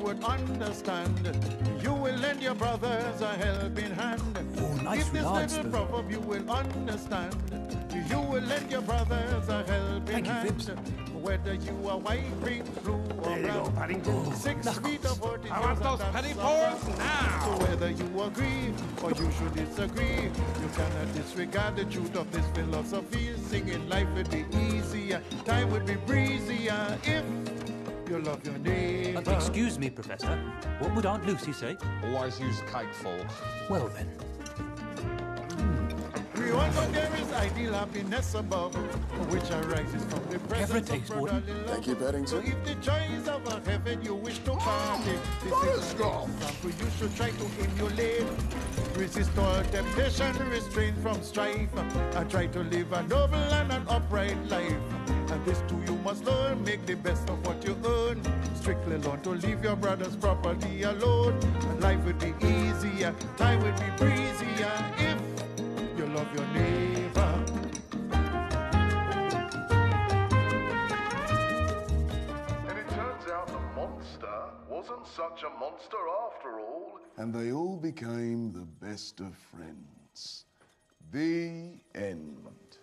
would understand. You will lend your brothers a helping hand. Oh, nice if this regards, little Bill. proverb you will understand. You will lend your brothers a helping Thank you, hand. Fibs. Whether you are white, pink, blue, or There you go, brown. Paddington. 6 feet of 40 I want those penny balls now. So whether you agree or you should disagree, you cannot disregard the truth of this philosophy. Singing life would be easier, time would be breezier if you love your neighbor. Excuse me, Professor. What would Aunt Lucy say? Always use a cake fork. Well then. We all know there is ideal happiness above, which arises from the presence of brotherly love. Thank you, Paddington. So if the joys of a heaven you wish to party, this is an example you should try to emulate. Resist all temptation, restrain from strife, and try to live a noble and an upright life. And this too you must learn, make the best of what you earn. Strictly learn to leave your brother's property alone, and life would be easier, time would be breezier if you love your neighbor. And it turns out the monster wasn't such a monster after all. And they all became the best of friends. The end.